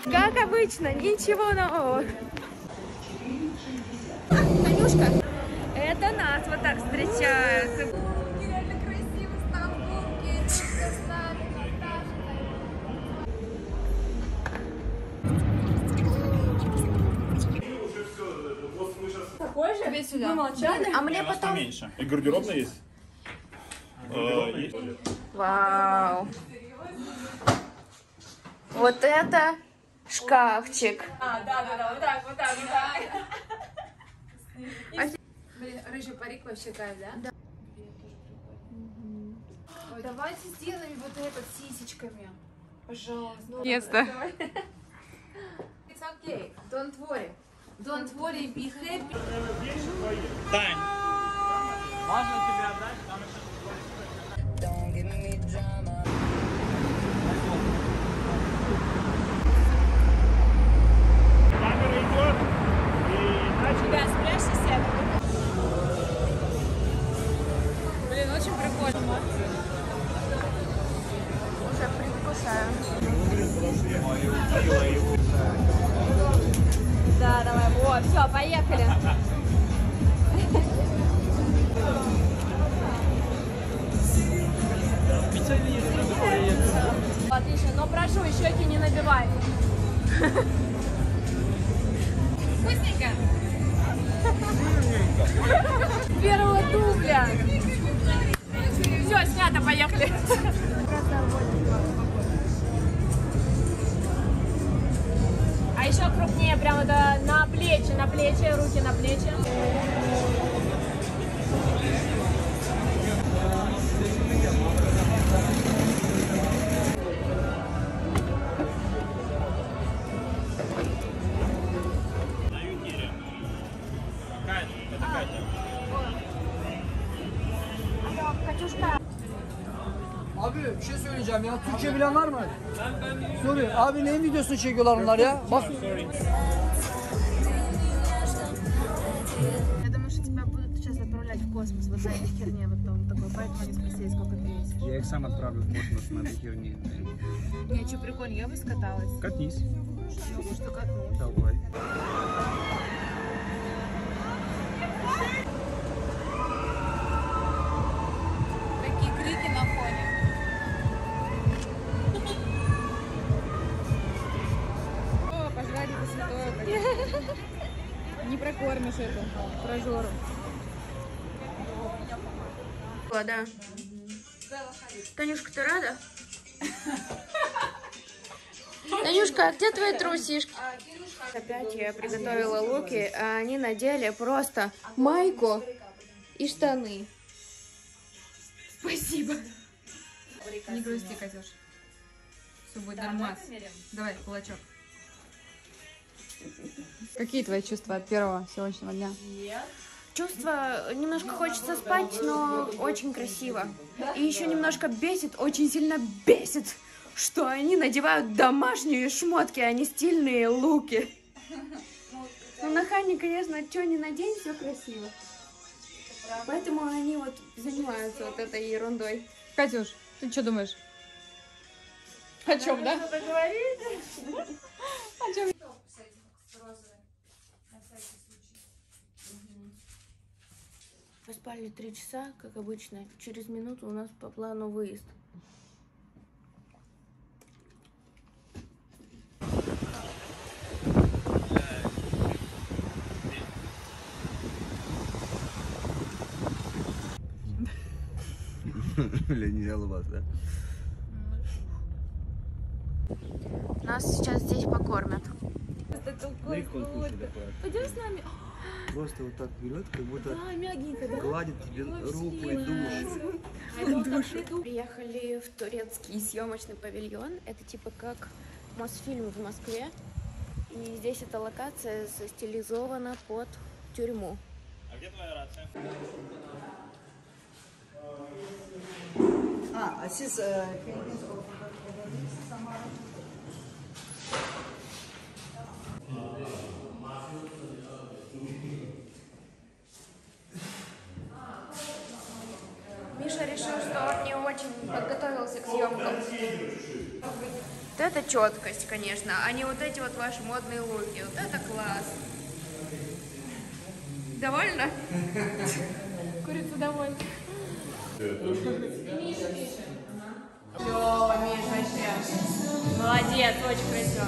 Как обычно, ничего нового. Танюшка, это нас вот так встречают. Реально красиво, Стамбулки, с нами, Такой же? Весь сюда. Вы молчали? А мне потом... Меньше. И гардеробная есть? Есть. Вау. Вот это шкафчик. Да, вот так. Блин, рыжий парик вообще кайф, да? Да. Ой, давайте сделаем вот это с сисечками. Пожалуйста. Наконец-то. It's okay. Don't worry. Don't worry, be happy. Тань, можно тебе отдать? Там камера идет. Тебя спрячься, сядь. Блин, очень прикольно. Уже предвкушаю. Да, давай. Вот, все, поехали. Отлично, но прошу, щеки не набивай. Вкусненько? Первого дубля. Все, снято, поехали. А еще крупнее, прямо на плечи, руки на плечи. Катюшка. Abi bir şey söyleyeceğim ya. Türkçe bilen var mı? Sorry. Abi neyin videosunu çekiyorlar onlar ya? Bak. Я думаю, что тебя будут сейчас отправлять в космос вот на этой херне, вот там такой, поэтому они спросили, сколько ты весишь. Я их сам отправлю в космос на этой херне. Не, что прикольно, я бы скаталась. Катнись. Ну, что катнусь. Давай. Такие крики на фоне. О, пожрали по святое. Не прокормишь это, прожору. Да. Танюшка, ты рада? Танюшка, а где твои трусишки? Опять я приготовила луки, а они надели просто майку и штаны. Спасибо. Не грусти, Катюш. Все будет нормально. Давай, кулачок. Какие твои чувства от первого сегодняшнего дня? Чувство, немножко хочется спать, но очень красиво. И еще немножко бесит, очень сильно бесит, что они надевают домашние шмотки, а не стильные луки. Ну, на Хане, конечно, что ни надень, все красиво. Поэтому они вот занимаются вот этой ерундой. Катюш, ты что думаешь? О чем, да? Что-то говорить? О чем? Поспали 3 часа, как обычно. Через минуту у нас по плану выезд. Бля, нельзя улыбаться, да? Нас сейчас здесь покормят. Пойдем с нами. Просто вот так берет, как будто Да, мягенько, да? гладит тебе руку и душу. Приехали в турецкий съемочный павильон. Это типа как Мосфильм в Москве. И здесь эта локация стилизована под тюрьму. А где твоя рация? Siz Миша решил, что он не очень подготовился к съемкам. Вот это четкость, конечно, а не вот эти вот ваши модные луки. Вот это класс. Довольно? Курица довольна. Все, Миш, вообще. Молодец, очень красиво.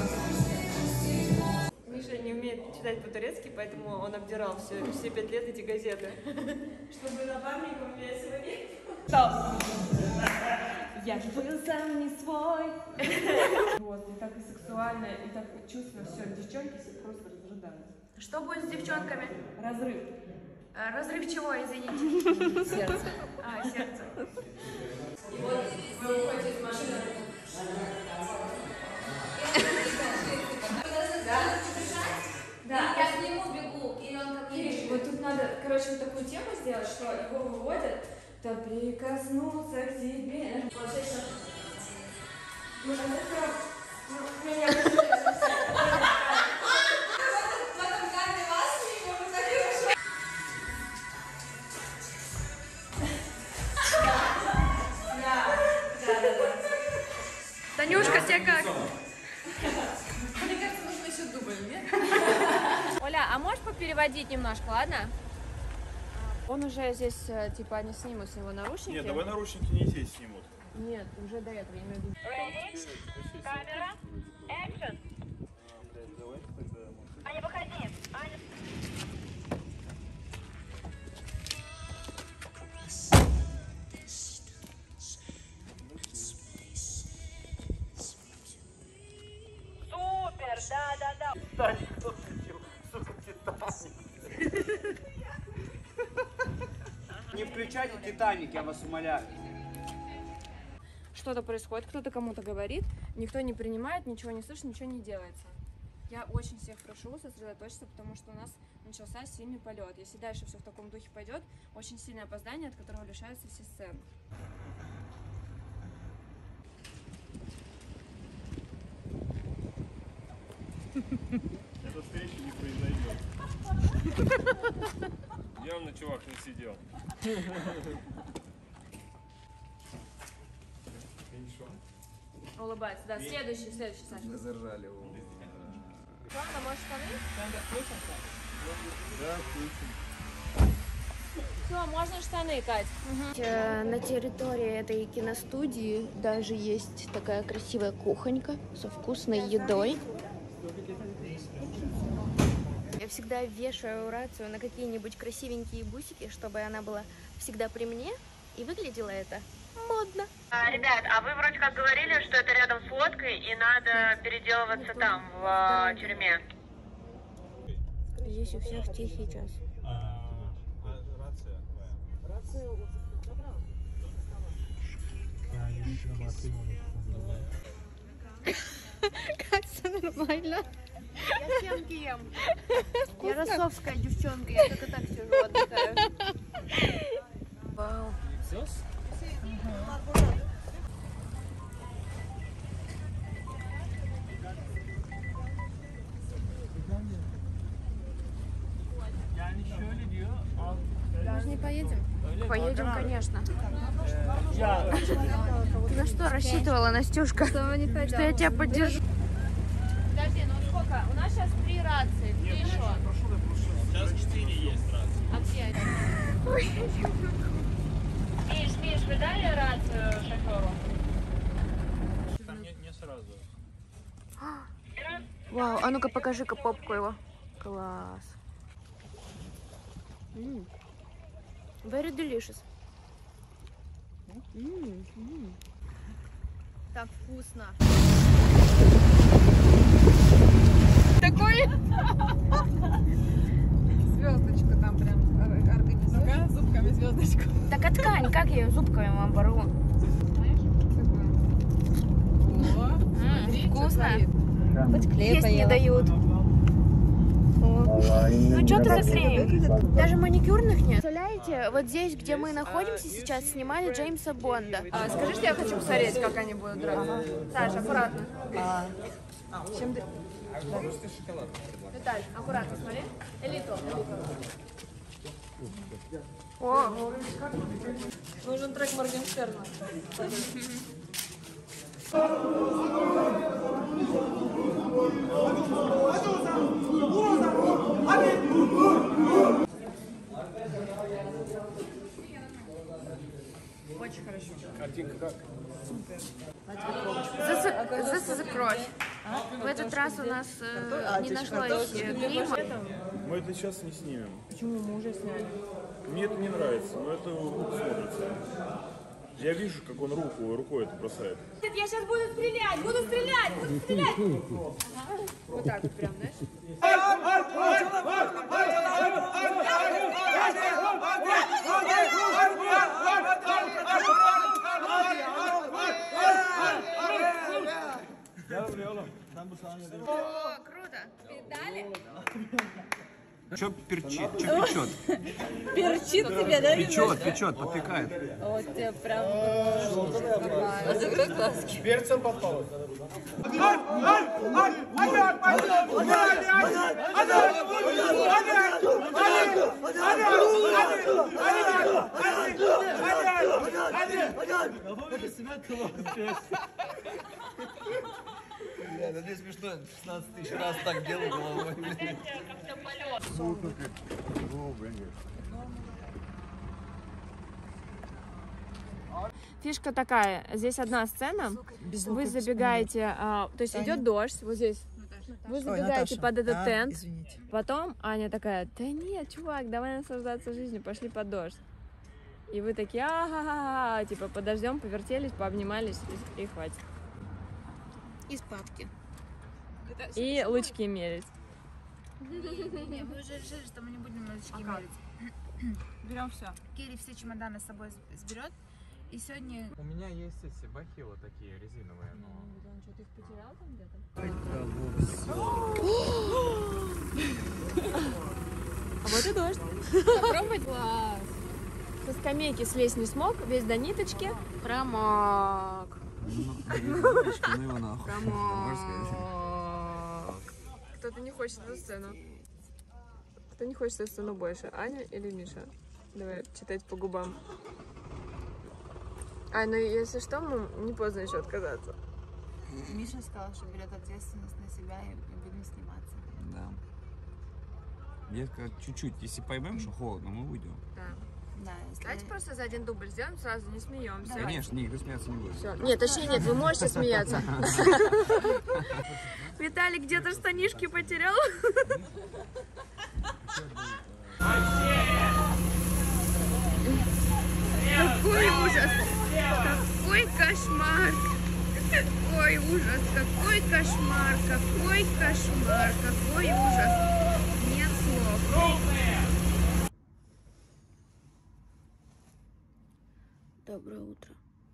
Миша не умеет читать по-турецки, поэтому он обдирал все 5 лет эти газеты. Чтобы напарником я сегодня... Стоп! Я был сам не свой. Вот, и так и сексуально, и так чувственно, все, девчонки все просто разрыдают. Что будет с девчонками? Разрыв. Разрыв чего, извините? Сердце. А, сердце. И вот вы выходите из машины. Да, я к нему бегу, и он ко мне. Вот тут надо, короче, вот такую тему сделать, что его выводят, то прикоснуться к тебе. Танюшка, тебе как? Оля, а можешь попереводить немножко, ладно? Он уже здесь, типа, они снимут с него наручники. Нет, давай наручники не здесь снимут. Нет, уже до этого, я имею в виду. Камера, экшен. Аня, выходи. Аня. Супер, да. Титаник, кто включил? Сука, Титаник. Не включайте Титаник, я вас умоляю. Что-то происходит, кто-то кому-то говорит, никто не принимает, ничего не слышит, ничего не делается. Я очень всех прошу сосредоточиться, потому что у нас начался сильный полет. Если дальше все в таком духе пойдет, очень сильное опоздание, от которого лишаются все сцены. Эта встреча не произойдет. Явно чувак не сидел. Улыбается, да. Следующий, Саша. Мы заржали его. Ладно, может, штаны? Да, включим. Все, можно штаны, Кать. На территории этой киностудии даже есть такая красивая кухонька со вкусной едой. Я всегда вешаю рацию на какие-нибудь красивенькие бусики, чтобы она была всегда при мне, и выглядело это модно. Ребят, а вы вроде как говорили, что это рядом с лодкой и надо переделываться там, в тюрьме. Здесь у всех тихий час. Катя, нормально. Я семки ем. Я ростовская девчонка, я только так сижу, отдыхаю. Вау. Даже не поедем? Поедем, конечно. Ты на что рассчитывала, Настюшка? Что я тебя поддержу? Подожди, ну сколько? У нас сейчас 3 рации. Где еще? Сейчас 4 есть рации. А где они? Миш, вы дали рацию шоферу? Там не сразу. Вау, а ну-ка покажи-ка попку его. Класс. Very delicious. Так вкусно. Такой? Звездочку там прям организовала. Зубками звездочку. Так а ткань, как я ее зубками вам порву? Вкусно? Есть не дают. Ну что ты заклеил? Даже маникюрных нет. Представляете, вот здесь, где мы находимся сейчас, снимали Джеймса Бонда. Скажи, что я хочу посмотреть, как они будут драться. Саша, аккуратно. Чем ты? Виталь, аккуратно, смотри. Элиту. О, Нужен трек Моргенштерна. Очень хорошо. Картинка как? This is a crush. В этот раз у нас не нашлось грима. Мы это сейчас не снимем. Почему мы уже сняли? Мне это не нравится, но это глупо смотрится. Я вижу, как он рукой это бросает. Нет, я сейчас буду стрелять, буду стрелять, буду стрелять. вот так вот прям, знаешь? О, круто. Передали? Что перчит? Что печет? Перчит тебя, да? Печет, подпекает. Вот тебе прям... Закрой глазки. Перцем попало. Это смешно, 16 тысяч раз так делал головой. Фишка такая, здесь одна сцена, вы забегаете, то есть идет дождь, вот здесь, вы забегаете под этот тент, потом Аня такая, да нет, чувак, давай наслаждаться жизнью, пошли под дождь. И вы такие, ага, типа подождем, повертелись, пообнимались и хватит. Из папки. И лучки мерить. Не, мы уже решили, что мы не будем лучки мерить. Берем все. Кири все чемоданы с собой сберет. И сегодня... У меня есть эти бахилы такие резиновые, но... Что, ты их потерял там где-то? А вот и дождь. Попробуй. Класс. Со скамейки слезть не смог, весь до ниточки. Промок. Ну его нахуй. Кто-то не хочет эту сцену. Кто не хочет эту сцену больше, Аня или Миша? Давай читать по губам. Ай, ну если что, не поздно еще отказаться. Миша сказал, что берет ответственность на себя и будем сниматься. Да. Я сказал, чуть-чуть, если поймем, что холодно, мы уйдем. Да. Да, если... Давайте просто за один дубль сделаем, сразу не смеемся. Конечно, никто смеяться не будет. Все. Нет, точнее нет, вы можете смеяться. Виталий где-то штанишки потерял. Какой ужас! Какой кошмар! Какой ужас! Какой кошмар! Какой кошмар! Какой ужас! Нет слов. Доброе утро.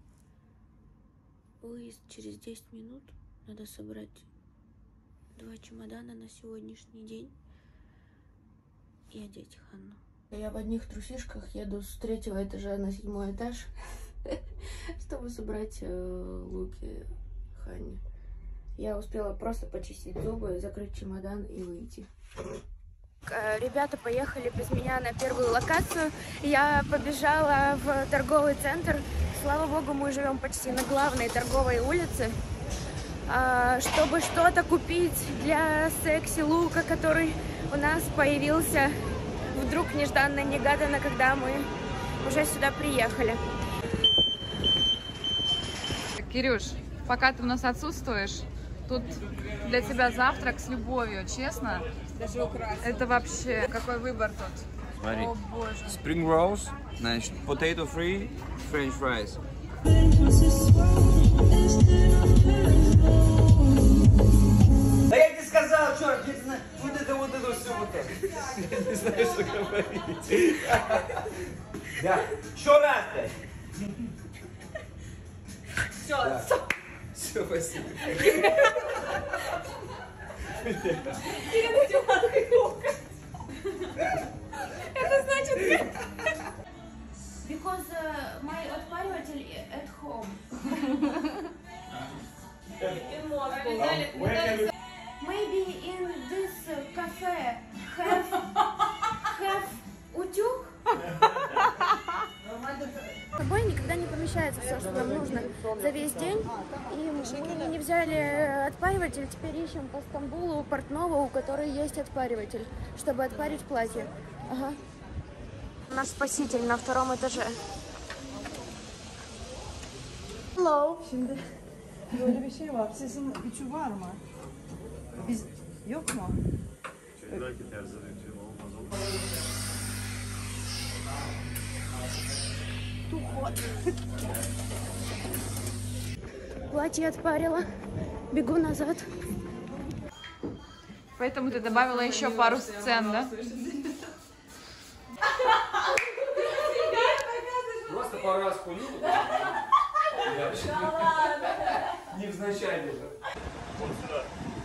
Выезд через 10 минут. Надо собрать 2 чемодана на сегодняшний день и одеть Ханну. Я в одних трусишках еду с 3-го этажа на 7-й этаж, чтобы собрать луки Ханне. Я успела просто почистить зубы, закрыть чемодан и выйти. Ребята поехали без меня на первую локацию. Я побежала в торговый центр. Слава богу, мы живем почти на главной торговой улице. Чтобы что-то купить для секси-лука, который у нас появился вдруг нежданно-негаданно, когда мы уже сюда приехали. Кирюш, пока ты у нас отсутствуешь, тут для тебя завтрак с любовью, честно. Даже украсил. Это вообще какой выбор тут. Смотри. О боже. Spring rolls, значит, potato free, french fries. Да я тебе сказал, черт, вот это все вот это. Я не знаю, что говорить. Да, еще раз-то. Все, Все, спасибо. это значит... Because my отпариватель at home. Maybe in this cafe have утюг? собой никогда не помещается все, что нам нужно за весь день. И мы не взяли отпариватель, теперь ищем по Стамбулу портного, у которой есть отпариватель, чтобы отпарить платье. Ага. Наш спаситель на 2-м этаже. Hello. Şimdi böyle bir şey var. Sesin üçü var mı? Biz yok mu? Платье отпарила. Бегу назад. Поэтому ты добавила еще пару сцен, да? Просто пару раз кунул. Невзначай даже. Вот сюда.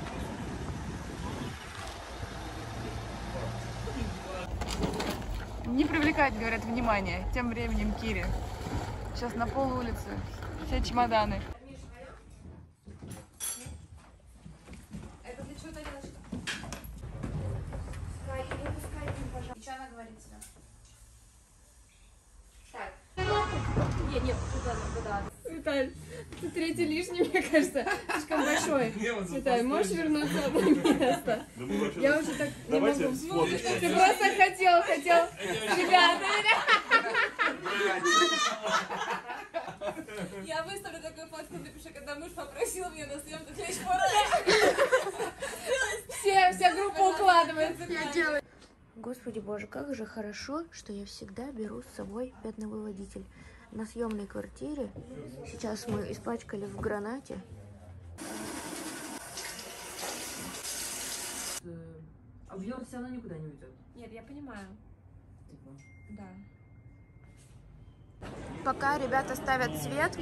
Не привлекает, говорят, внимание. Тем временем Кири. Сейчас на пол улицы. Все чемоданы. Это для чего-то делать? Что она говорит тебе? Так. Нет, туда. Виталь, ты третий лишний, мне кажется, слишком большой. Виталь, можешь вернуться на место? Я уже так не могу. Ты просто хотел. Ребята, Я выставлю такую фотку, напишу, когда муж попросил меня на съемку клещ порой. вся группа укладывается. Господи боже, как же хорошо, что я всегда беру с собой пятновыводитель. На съемной квартире. Сейчас мы испачкали в гранате. Объем все равно никуда не уйдет. Нет, я понимаю. Да. Пока ребята ставят свет,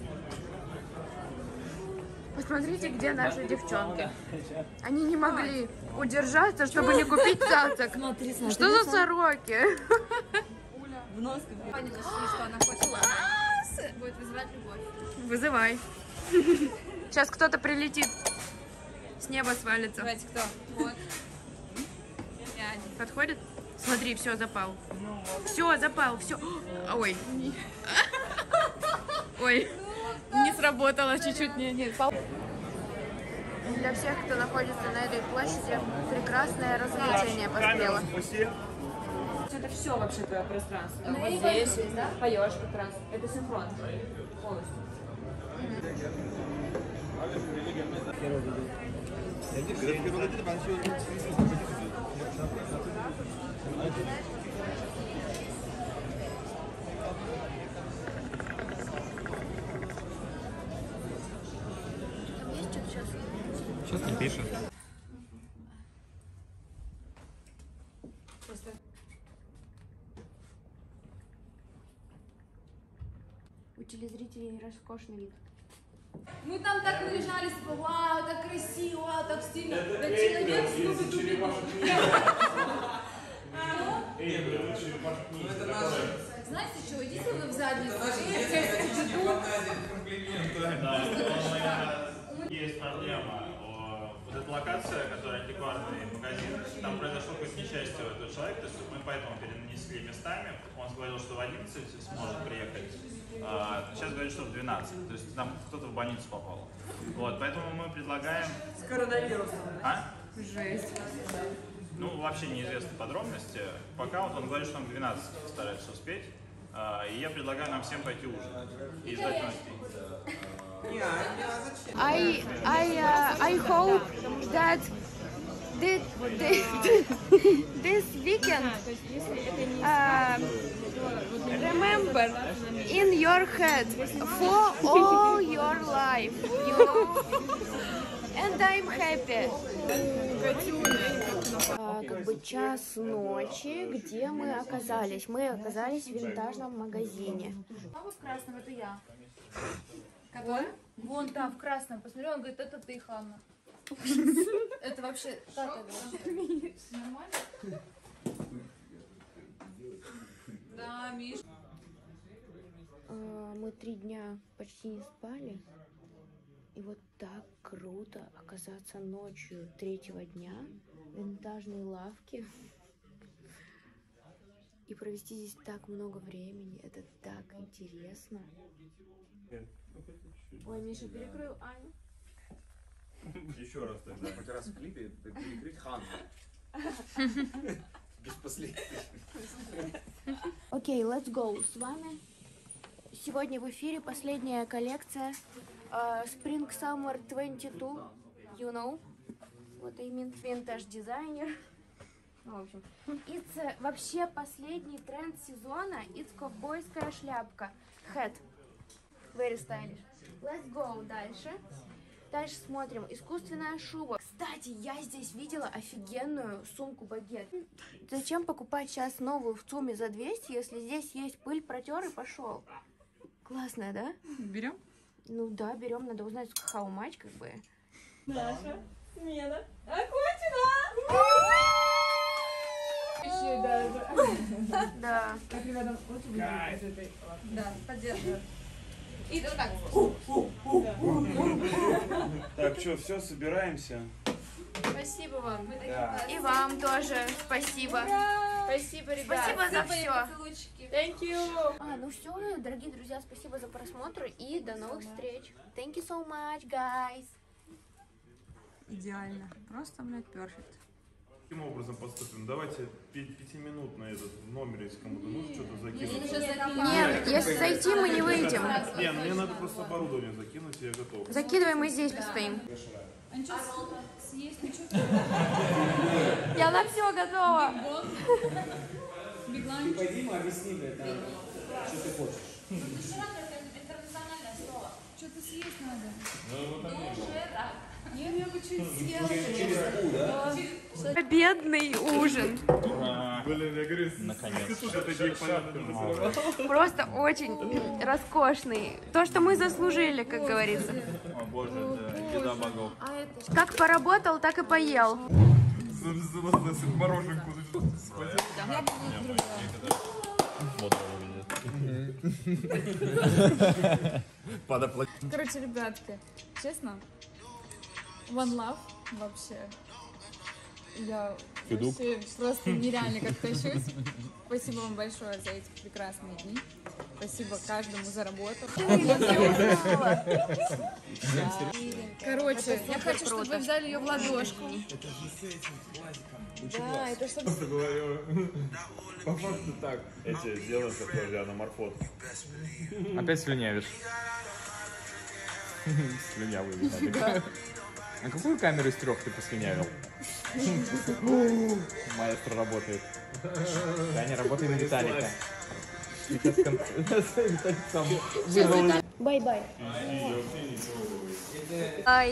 посмотрите, где наши девчонки. Они не могли удержаться, чтобы не купить цацок. Что за сороки? В нос они нашли, что она хочет. Будет вызывать любовь. Вызывай. Сейчас кто-то прилетит. С неба свалится. Давайте, кто? Вот. Подходит? Смотри, все, запал. Все, запал, все. Ой. Ой. Не сработало чуть-чуть. Нет. Для всех, кто находится на этой площади, прекрасное развлечение поспело. Это все вообще твое пространство. Вот здесь поешь как раз. Это синхрон полностью. Сейчас напишет. У телезрителей роскошный вид. Мы там так наряжались, типа, вау, так красиво, вау, так стильно. Да человек любит убить. Знаете что, идите вы в задницу. Есть проблема. Вот эта локация, которая антикварный магазин, там произошло какое-то несчастье у этого человека, то есть мы поэтому перенесли местами. Он говорил, что в 11 сможет приехать, сейчас говорит, что в 12. То есть там кто-то в больницу попал. Вот, поэтому мы предлагаем... С коронавирусом. А? Жесть. Ну, вообще неизвестны подробности. Пока вот он говорит, что он в 12 старается успеть. И я предлагаю нам всем пойти ужинать и ждать новостей. I hope that this weekend remember in your head for all your life, you know, and I'm happy. Как бы час ночи, где мы оказались? Мы оказались в винтажном магазине. Мама в красном, это я. Какой? Вон там, в красном. Посмотри, он говорит, это ты, Ханна. Это вообще... Как это? Нормально? Да, Миш. Мы 3 дня почти не спали. И вот так круто оказаться ночью 3-го дня в винтажной лавке. и провести здесь так много времени. Это так интересно. Ой, Миша перекрыл Аню. Еще раз тогда. Хоть раз в клипе перекрыть Ханну. Без последствий. Окей, let's go. С вами сегодня в эфире последняя коллекция Spring Summer 22. You know what I mean? Vintage designer. В общем, it's вообще последний тренд сезона. It's ковбойская шляпка. Hat. Very stylish. Let's go дальше. Дальше смотрим. Искусственная шуба. Кстати, я здесь видела офигенную сумку-багет. Зачем покупать сейчас новую в ЦУМе за 200, если здесь есть пыль, протер и пошел? Классная, да? Берем? Ну да, берем. Надо узнать, how much, как бы. Наша смена окончена! Еще даже. Да. Так, ребята, вот из этой. Да, поддерживаю. И вот так. Так, что, все, собираемся. Спасибо вам. Мы такие Да. И вам тоже спасибо. Спасибо, ребят. Спасибо за Сыпали все. поцелуйчики. Thank you. Ну все, дорогие друзья, спасибо за просмотр и до новых встреч. Thank you so much, guys. Идеально. Просто, блядь, перфект. Каким образом поступим? Давайте 5-минутный этот в номере, если кому-то нужно что-то закинуть. Нет, если зайти, мы не выйдем. Не, ну мне надо просто оборудование закинуть, и я готов. Закидывай, мы здесь постоим. А ничего съесть, ничего. Я на все готова. Беглан. Пойди, мы объясним, что ты хочешь. Интернациональное слово. Что-то съесть надо. Нет, я бы чуть съела. Через да? Бедный ужин. Блин, я говорю, наконец. Просто очень роскошный. То, что мы заслужили, как говорится. О боже, это еда богов. Как поработал, так и поел. Мороженку. Короче, ребятки, честно, One Love вообще. Я вообще просто нереально как тащусь. Спасибо вам большое за эти прекрасные дни. Спасибо каждому за работу. Короче, я хочу, чтобы вы взяли ее в ладошку. Да, это чтобы... Просто говорю, по факту так. Я тебе сделаю такой аноморфоз. Опять слюнявишь. Слюнявый. Надо. А какую камеру из 3 ты послюнявил? Маэстро работает. Таня, работай на Виталика. Бай-бай. Ай.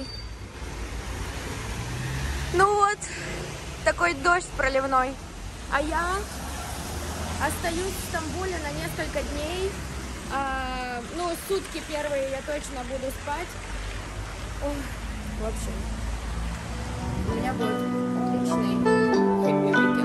Ну вот, такой дождь проливной. А я остаюсь в Стамбуле на несколько дней. Ну, сутки первые я точно буду спать. Ой, в общем, у меня будет отличный